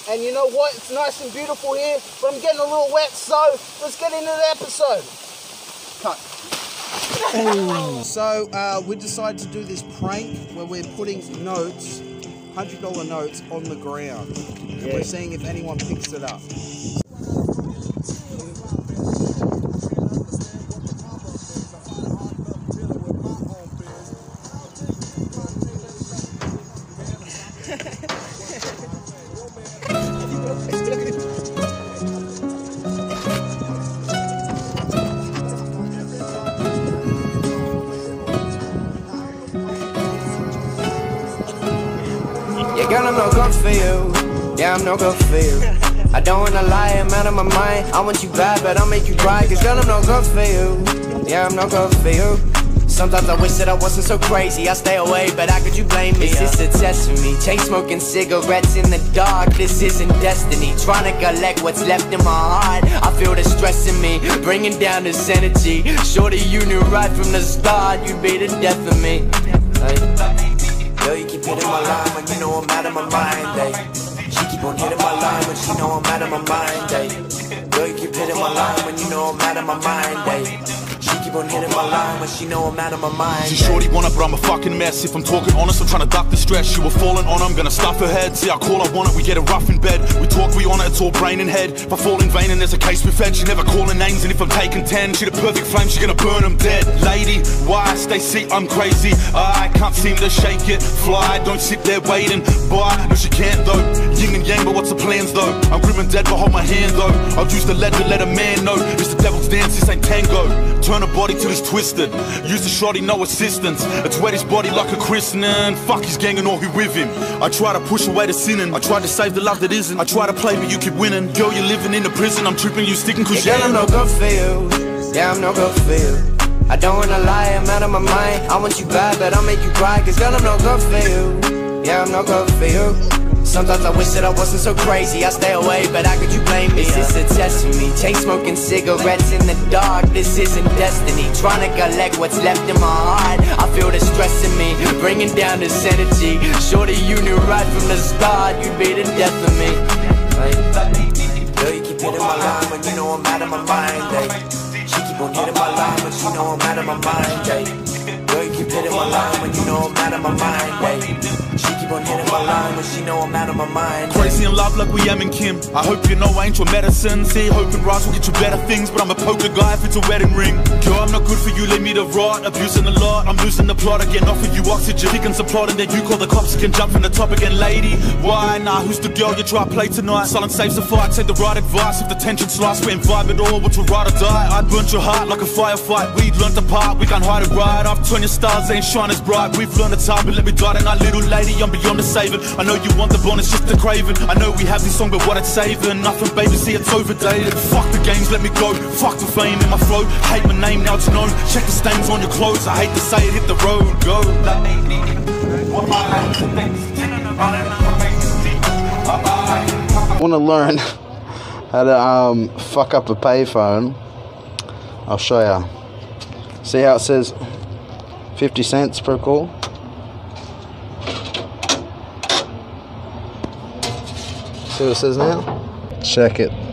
And you know what? It's nice and beautiful here, but I'm getting a little wet, so let's get into the episode. Cut. So we decided to do this prank where we're putting notes, $100 notes, on the ground. And we're seeing if anyone picks it up. Yeah, girl, I'm no good for you. Yeah, I'm no good for you. I don't wanna lie, I'm out of my mind. I want you bad, but I'll make you cry. Cause girl, I'm no good for you. Yeah, I'm no good for you. Sometimes I wish that I wasn't so crazy. I stay away, but how could you blame me? Is this a test for me? Chain smoking cigarettes in the dark. This isn't destiny. Trying to collect what's left in my heart. I feel the stress in me, bringing down this energy. Shorty, you knew right from the start you'd be the death of me. Yo, you keep hitting my line when you know I'm out of my mind, ayy. She keep on hitting my line when she know I'm out of my mind, ayy. Yo, you keep hitting my line when you know I'm out of my mind, ayy. She keep on hitting my line when she know I'm out of my mind. She shorty want it, but I'm a fucking mess. If I'm talking honest, I'm trying to duck the stress. She was falling on, I'm gonna stuff her head. See, I call, I want it, we get it rough in bed. We talk, we on it, it's all brain and head. If I fall in vain and there's a case with fed, she never calling names. And if I'm taking 10, she the perfect flame, she gonna burn them dead. Lady, why? Stacy, I'm crazy. I can't seem to shake it. Fly, don't sit there waiting. Bye, no she can't though. Yin and yang, but what's the plans though? I'm grim and dead, but hold my hand though. I'll use the lead to let a man know. It's the devil's dance, this ain't tango. Turn her body till it's twisted. Use the shorty, no assistance. It's wet his body like a christening. Fuck his gang and all who with him. I try to push away the sinning. I try to save the love that isn't. I try to play but you keep winning. Girl, you're living in the prison. I'm tripping, you sticking cause yeah, girl, I'm no good for you. Yeah, I'm no good for you. I don't wanna lie, I'm out of my mind. I want you bad, but I'll make you cry. Cause girl, I'm no good for you. Yeah, I'm no good for you. Sometimes I wish that I wasn't so crazy. I stay away, but how could you blame me? Is this a test for me? Chain smoking cigarettes in the dark. This isn't destiny. Trying to collect what's left in my heart. I feel the stress in me, bringing down this energy. Shorty, you knew right from the start you'd be the death of me. Girl, you keep hitting my line when you know I'm out of my mind, ayy. She keep on hitting my line when she know I'm out of my mind, ayy. Girl, you keep hitting my line when you know I'm out of my mind, ayy. She keep on hitting my line when she know I'm out of my mind. Crazy in love like we am and Kim. I hope you know I ain't your medicine. See, hope and rise will get you better things, but I'm a poker guy if it's a wedding ring. Girl, I'm not good for you, leave me to rot. Abusing a lot, I'm losing the plot again. Offer you oxygen, picking some plot, and then you call the cops again. Jump from the top again, lady. Why? Nah, who's the girl you try to play tonight? Silence saves the fight, take the right advice. If the tension slides, we ain't vibe at all. What you ride or die? I burnt your heart like a firefight. We learned apart, we can't hide it right. I've turned your stars, ain't shine as bright. We've learned it's hard, but let me die tonight, little lady. I'm beyond the saving. I know you want the bonus, just the craving. I know we have this song, but what it's saving. Nothing, baby, see it's overdated. Fuck the games, let me go. Fuck the fame in my flow. Hate my name, now it's known. Check the stains on your clothes. I hate to say it, hit the road. Go. Want to learn how to fuck up a payphone? I'll show you. See how it says 50 cents per call? See what it says now? Check it.